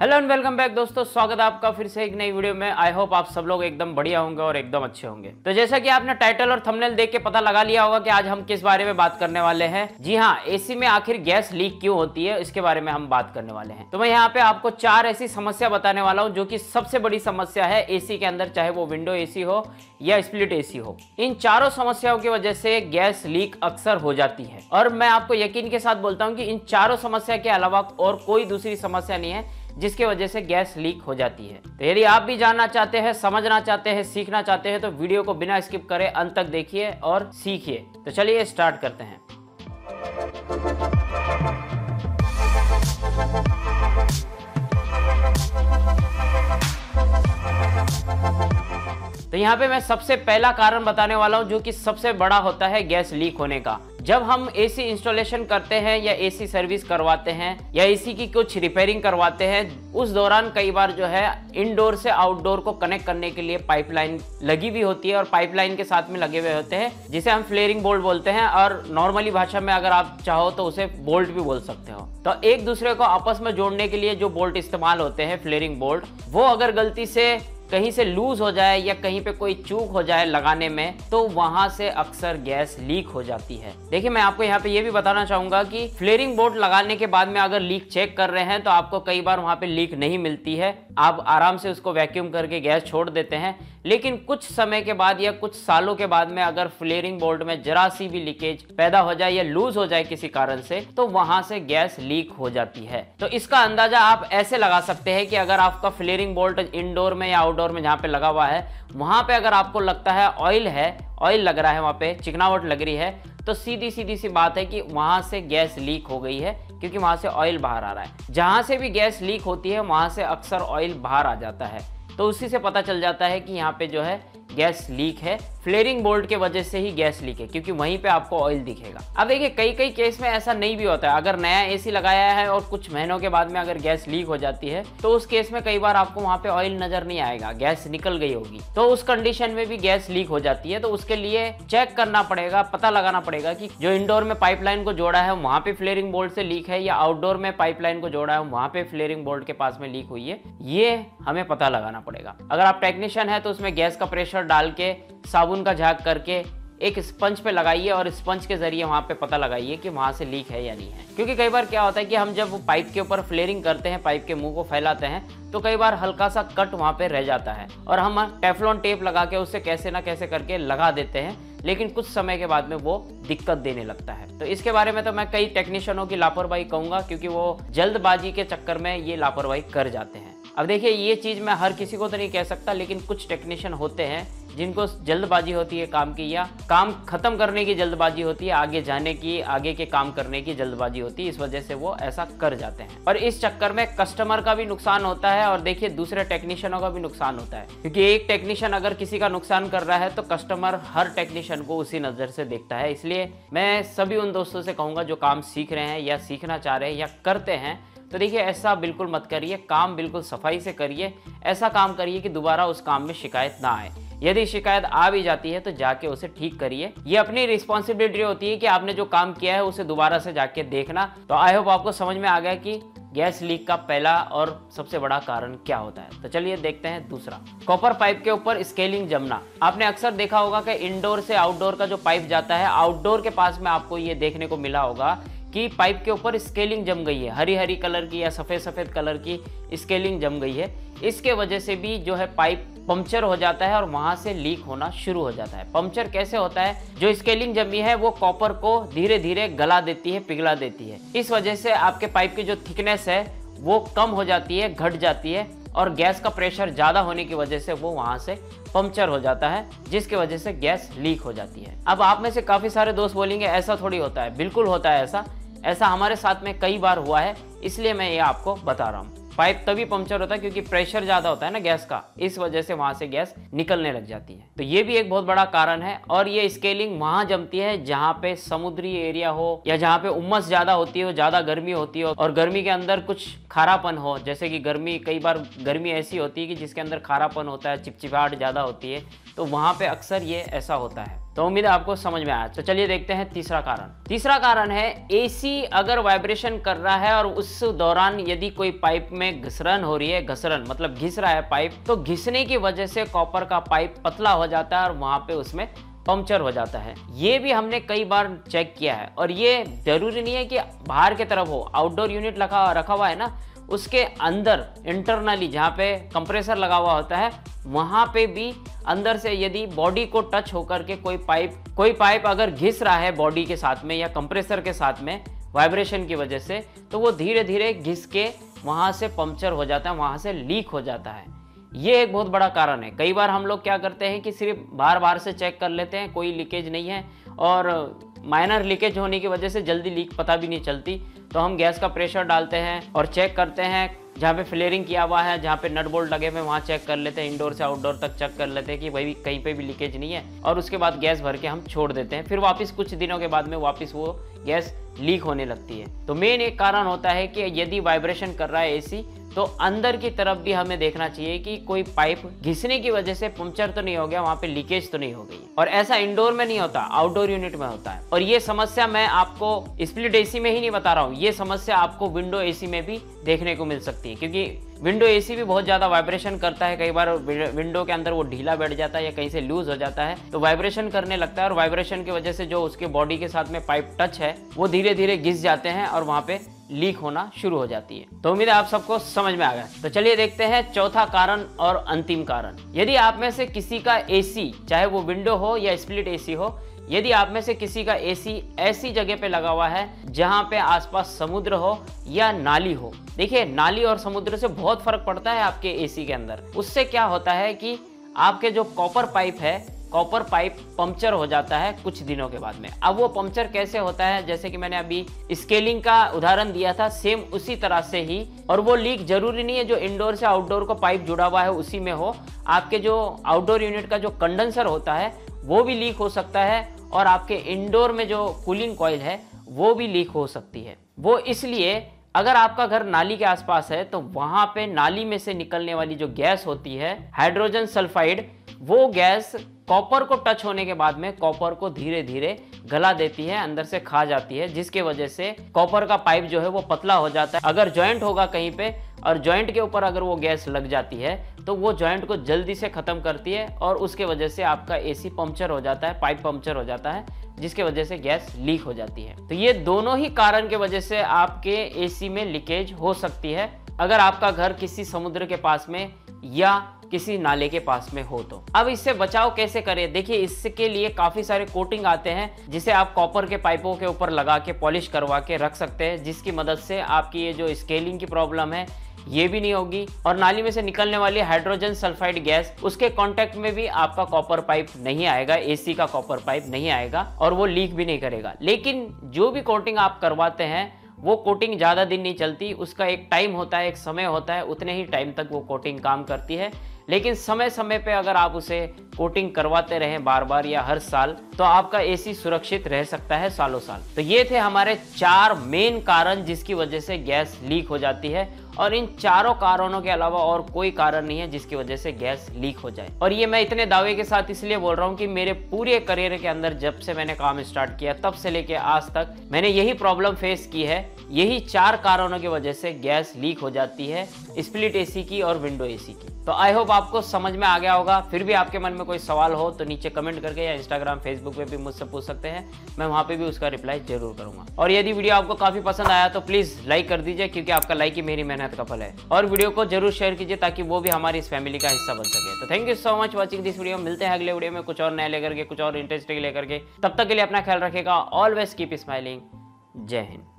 Hello and welcome back दोस्तों, स्वागत है आपका फिर से एक नई वीडियो में। आई होप आप सब लोग एकदम बढ़िया होंगे और एकदम अच्छे होंगे। तो जैसा कि आपने टाइटल और थंबनेल देख के पता लगा लिया होगा कि आज हम किस बारे में बात करने वाले हैं। जी हाँ, एसी में आखिर गैस लीक क्यों होती है इसके बारे में हम बात करने वाले हैं। तो मैं यहाँ पे आपको 4 ऐसी समस्या बताने वाला हूँ जो कि सबसे बड़ी समस्या है एसी के अंदर, चाहे वो विंडो एसी हो या स्प्लिट एसी हो। इन चारों समस्याओं की वजह से गैस लीक अक्सर हो जाती है और मैं आपको यकीन के साथ बोलता हूँ कि इन चारों समस्या के अलावा और कोई दूसरी समस्या नहीं है जिसकी वजह से गैस लीक हो जाती है। तो यदि आप भी जानना चाहते हैं, समझना चाहते हैं, सीखना चाहते हैं तो वीडियो को बिना स्किप करे अंत तक देखिए और सीखिए। तो चलिए स्टार्ट करते हैं। तो यहाँ पे मैं सबसे पहला कारण बताने वाला हूँ जो कि सबसे बड़ा होता है गैस लीक होने का। जब हम एसी इंस्टॉलेशन करते हैं या एसी सर्विस करवाते हैं या एसी की कुछ रिपेयरिंग करवाते हैं, उस दौरान कई बार जो है इनडोर से आउटडोर को कनेक्ट करने के लिए पाइपलाइन लगी भी होती है और पाइपलाइन के साथ में लगे हुए होते हैं जिसे हम फ्लेयरिंग बोल्ट बोलते हैं और नॉर्मली भाषा में अगर आप चाहो तो उसे बोल्ट भी बोल सकते हो। तो एक दूसरे को आपस में जोड़ने के लिए जो बोल्ट इस्तेमाल होते हैं, फ्लेयरिंग बोल्ट, वो अगर गलती से कहीं से लूज हो जाए या कहीं पे कोई चूक हो जाए लगाने में तो वहां से अक्सर गैस लीक हो जाती है। देखिए, मैं आपको यहाँ पे ये भी बताना चाहूंगा कि फ्लेयरिंग बोर्ड लगाने के बाद में अगर लीक चेक कर रहे हैं तो आपको कई बार वहां पे लीक नहीं मिलती है। आप आराम से उसको वैक्यूम करके गैस छोड़ देते हैं, लेकिन कुछ समय के बाद या कुछ सालों के बाद में अगर फ्लेयरिंग बोर्ड में जरा सी भी लीकेज पैदा हो जाए या लूज हो जाए किसी कारण से तो वहां से गैस लीक हो जाती है। तो इसका अंदाजा आप ऐसे लगा सकते हैं कि अगर आपका फ्लेयरिंग बोल्ट इंडोर में या आउटडोर में जहाँ पे लगा हुआ है वहां पे अगर आपको लगता है ऑयल लग रहा है, वहां पे चिकनावट लग रही है, तो सीधी सी बात है कि वहां से गैस लीक हो गई है क्योंकि वहां से ऑयल बाहर आ रहा है। जहां से भी गैस लीक होती है वहां से अक्सर ऑयल बाहर आ जाता है, तो उसी से पता चल जाता है कि यहाँ पे जो है गैस लीक है। फ्लेयरिंग बोल्ट के वजह से ही गैस लीक है क्योंकि वहीं पे आपको ऑयल दिखेगा। अब देखिए, कई केस में ऐसा नहीं भी होता है। अगर नया एसी लगाया है और कुछ महीनों के बाद में अगर गैस लीक हो जाती है तो उस केस में कई बार आपको वहां पे ऑयल नजर नहीं आएगा, गैस निकल गई होगी। तो उस कंडीशन में भी गैस लीक हो जाती है। तो उसके लिए चेक करना पड़ेगा, पता लगाना पड़ेगा कि जो इंडोर में पाइपलाइन को जोड़ा है वहां पे फ्लेयरिंग बोल्ट से लीक है या आउटडोर में पाइपलाइन को जोड़ा है वहां पे फ्लेयरिंग बोल्ट के पास में लीक हुई है। ये हमें पता लगाना पड़ेगा। अगर आप टेक्नीशियन है तो उसमें गैस का प्रेशर डाल के साबुन का झाग करके एक स्पंज पे लगाइए और स्पंज के जरिए वहां पे पता लगाइए कि वहां से लीक है या नहीं है। क्योंकि कई बार क्या होता है कि हम जब पाइप के ऊपर फ्लेयरिंग करते हैं, पाइप के मुंह को फैलाते हैं, तो कई बार हल्का सा कट वहां पे रह जाता है और हम टेफ्लॉन टेप लगा के उससे कैसे ना कैसे करके लगा देते हैं, लेकिन कुछ समय के बाद में वो दिक्कत देने लगता है। तो इसके बारे में तो मैं कई टेक्नीशियनों की लापरवाही कहूंगा क्योंकि वो जल्दबाजी के चक्कर में ये लापरवाही कर जाते हैं। अब देखिए, ये चीज मैं हर किसी को तो नहीं कह सकता, लेकिन कुछ टेक्नीशियन होते हैं जिनको जल्दबाजी होती है काम की, या काम खत्म करने की जल्दबाजी होती है, आगे जाने की, आगे के काम करने की जल्दबाजी होती है, इस वजह से वो ऐसा कर जाते हैं। और इस चक्कर में कस्टमर का भी नुकसान होता है और देखिए दूसरे टेक्नीशियनों का भी नुकसान होता है। क्योंकि एक टेक्नीशियन अगर किसी का नुकसान कर रहा है तो कस्टमर हर टेक्नीशियन को उसी नजर से देखता है। इसलिए मैं सभी उन दोस्तों से कहूंगा जो काम सीख रहे हैं या सीखना चाह रहे हैं या करते हैं, तो देखिए ऐसा बिल्कुल मत करिए। काम बिल्कुल सफाई से करिए, ऐसा काम करिए कि दोबारा उस काम में शिकायत ना आए। यदि शिकायत आ भी जाती है तो जाके उसे ठीक करिए। ये अपनी रिस्पॉन्सिबिलिटी होती है कि आपने जो काम किया है उसे दोबारा से जाके देखना। तो आई होप आपको समझ में आ गया कि गैस लीक का पहला और सबसे बड़ा कारण क्या होता है। तो चलिए देखते हैं दूसरा, कॉपर पाइप के ऊपर स्केलिंग जमना। आपने अक्सर देखा होगा कि इंडोर से आउटडोर का जो पाइप जाता है, आउटडोर के पास में आपको ये देखने को मिला होगा कि पाइप के ऊपर स्केलिंग जम गई है, हरी हरी कलर की या सफ़ेद कलर की स्केलिंग जम गई है। इसके वजह से भी जो है पाइप पंक्चर हो जाता है और वहां से लीक होना शुरू हो जाता है। पंक्चर कैसे होता है? जो स्केलिंग जमी है वो कॉपर को धीरे धीरे गला देती है, पिघला देती है। इस वजह से आपके पाइप की जो थिकनेस है वो कम हो जाती है, घट जाती है और गैस का प्रेशर ज़्यादा होने की वजह से वो वहां से पंक्चर हो जाता है, जिसकी वजह से गैस लीक हो जाती है। अब आप में से काफ़ी सारे दोस्त बोलेंगे ऐसा थोड़ी होता है। बिल्कुल होता है ऐसा हमारे साथ में कई बार हुआ है, इसलिए मैं ये आपको बता रहा हूँ। पाइप तभी पंक्चर होता है क्योंकि प्रेशर ज़्यादा होता है ना गैस का, इस वजह से वहाँ से गैस निकलने लग जाती है। तो ये भी एक बहुत बड़ा कारण है। और ये स्केलिंग वहाँ जमती है जहाँ पे समुद्री एरिया हो या जहाँ पे उमस ज़्यादा होती हो, ज़्यादा गर्मी होती हो और गर्मी के अंदर कुछ खारापन हो। जैसे कि कई बार गर्मी ऐसी होती है कि जिसके अंदर खारापन होता है, चिपचिपाहट ज़्यादा होती है, तो वहाँ पे अक्सर ये ऐसा होता है। तो उम्मीद है आपको समझ में आया। तो चलिए देखते हैं तीसरा कारण। तीसरा कारण है एसी अगर वाइब्रेशन कर रहा है और उस दौरान यदि कोई पाइप में घसरन हो रही है, घसरन मतलब घिस रहा है पाइप, तो घिसने की वजह से कॉपर का पाइप पतला हो जाता है और वहां पे उसमें पंक्चर हो जाता है। ये भी हमने कई बार चेक किया है और ये जरूरी नहीं है कि बाहर की तरफ हो, आउटडोर यूनिट रखा हुआ है ना, उसके अंदर इंटरनली जहाँ पे कंप्रेसर लगा हुआ होता है वहाँ पे भी अंदर से यदि बॉडी को टच होकर के कोई पाइप अगर घिस रहा है बॉडी के साथ में या कंप्रेसर के साथ में वाइब्रेशन की वजह से, तो वो धीरे धीरे घिस के वहाँ से पंक्चर हो जाता है, वहाँ से लीक हो जाता है। ये एक बहुत बड़ा कारण है। कई बार हम लोग क्या करते हैं कि सिर्फ बार से चेक कर लेते हैं, कोई लीकेज नहीं है और माइनर लीकेज होने की वजह से जल्दी लीक पता भी नहीं चलती, तो हम गैस का प्रेशर डालते हैं और चेक करते हैं जहाँ पे फ्लेयरिंग किया हुआ है, जहाँ पे नट बोल्ट लगे हुए वहाँ चेक कर लेते हैं, इंडोर से आउटडोर तक चेक कर लेते हैं कि भाई कहीं पे भी लीकेज नहीं है, और उसके बाद गैस भर के हम छोड़ देते हैं। फिर वापस कुछ दिनों के बाद में वापस वो गैस लीक होने लगती है। तो मेन एक कारण होता है कि यदि वाइब्रेशन कर रहा है एसी, तो अंदर की तरफ भी हमें देखना चाहिए कि कोई पाइप घिसने की वजह से पंक्चर तो नहीं हो गया, वहां पे लीकेज तो नहीं हो गई। और ऐसा इंडोर में नहीं होता, आउटडोर यूनिट में होता है। और ये समस्या मैं आपको स्प्लिट एसी में ही नहीं बता रहा हूँ, ये समस्या आपको विंडो एसी में भी देखने को मिल सकती है, क्योंकि विंडो एसी भी बहुत ज्यादा वाइब्रेशन करता है। कई बार विंडो के अंदर वो ढीला बैठ जाता है या कहीं से लूज हो जाता है, तो वाइब्रेशन करने लगता है और वाइब्रेशन की वजह से जो उसके बॉडी के साथ में पाइप टच है वो धीरे धीरे घिस जाते हैं और वहां पे लीक होना शुरू हो जाती है। तो उम्मीद है आप सबको समझ में आ गया। तो चलिए देखते हैं चौथा कारण और अंतिम कारण। यदि आप में से किसी का एसी, चाहे वो विंडो हो या स्प्लिट एसी हो, यदि आप में से किसी का एसी ऐसी जगह पे लगा हुआ है जहां पे आसपास समुद्र हो या नाली हो, देखिए नाली और समुद्र से बहुत फर्क पड़ता है आपके एसी के अंदर। उससे क्या होता है कि आपके जो कॉपर पाइप पंक्चर हो जाता है कुछ दिनों के बाद में। अब वो पंक्चर कैसे होता है, जैसे कि मैंने अभी स्केलिंग का उदाहरण दिया था, सेम उसी तरह से ही। और वो लीक जरूरी नहीं है जो इंडोर से आउटडोर को पाइप जुड़ा हुआ है उसी में हो, आपके जो आउटडोर यूनिट का जो कंडेंसर होता है वो भी लीक हो सकता है, और आपके इंडोर में जो कूलिंग कॉइल है वो भी लीक हो सकती है। वो इसलिए अगर आपका घर नाली के आसपास है तो वहां पे नाली में से निकलने वाली जो गैस होती है हाइड्रोजन सल्फाइड, वो गैस कॉपर को टच होने के बाद में कॉपर को धीरे धीरे गला देती है, अंदर से खा जाती है, जिसके वजह से कॉपर का पाइप जो है वो पतला हो जाता है। अगर जॉइंट होगा कहीं पे और जॉइंट के ऊपर अगर वो गैस लग जाती है तो वो जॉइंट को जल्दी से खत्म करती है और उसके वजह से आपका एसी पंक्चर हो जाता है, पाइप पंक्चर हो जाता है, जिसके वजह से गैस लीक हो जाती है। तो ये दोनों ही कारण के वजह से आपके एसी में लीकेज हो सकती है अगर आपका घर किसी समुद्र के पास में या किसी नाले के पास में हो तो। अब इससे बचाव कैसे करें? देखिए, इसके लिए काफी सारे कोटिंग आते हैं जिसे आप कॉपर के पाइपों के ऊपर लगा के पॉलिश करवा के रख सकते हैं, जिसकी मदद से आपकी ये जो स्केलिंग की प्रॉब्लम है ये भी नहीं होगी। और नाली में से निकलने वाली हाइड्रोजन सल्फाइड गैस, उसके कांटेक्ट में भी आपका कॉपर पाइप नहीं आएगा, एसी का कॉपर पाइप नहीं आएगा और वो लीक भी नहीं करेगा। लेकिन जो भी कोटिंग आप करवाते हैं वो कोटिंग ज़्यादा दिन नहीं चलती, उसका एक टाइम होता है, एक समय होता है, उतने ही टाइम तक वो कोटिंग काम करती है। लेकिन समय समय पे अगर आप उसे कोटिंग करवाते रहें बार बार या हर साल, तो आपका एसी सुरक्षित रह सकता है सालों साल। तो ये थे हमारे 4 मेन कारण जिसकी वजह से गैस लीक हो जाती है, और इन चारों कारणों के अलावा और कोई कारण नहीं है जिसकी वजह से गैस लीक हो जाए। और ये मैं इतने दावे के साथ इसलिए बोल रहा हूँ कि मेरे पूरे करियर के अंदर जब से मैंने काम स्टार्ट किया तब से लेके आज तक मैंने यही प्रॉब्लम फेस की है। यही 4 कारणों की वजह से गैस लीक हो जाती है, स्प्लिट एसी की और विंडो एसी की। तो आई होप आपको समझ में आ गया होगा। फिर भी आपके मन में कोई सवाल हो तो नीचे कमेंट करके या इंस्टाग्राम फेसबुक पे भी मुझसे पूछ सकते हैं, मैं वहां पे भी उसका रिप्लाई जरूर करूंगा। और यदि वीडियो आपको काफी पसंद आया तो प्लीज लाइक कर दीजिए, क्योंकि आपका लाइक ही मेरी मेहनत का फल है। और वीडियो को जरूर शेयर कीजिए ताकि वो भी हमारी इस फैमिली का हिस्सा बन सके। तो thank you so much watching this video. मिलते हैं अगले वीडियो में कुछ और नया लेकर के, कुछ और इंटरेस्टिंग लेकर के। तब तक के लिए अपना ख्याल रखेगा। Always keep smiling. Jai Hind.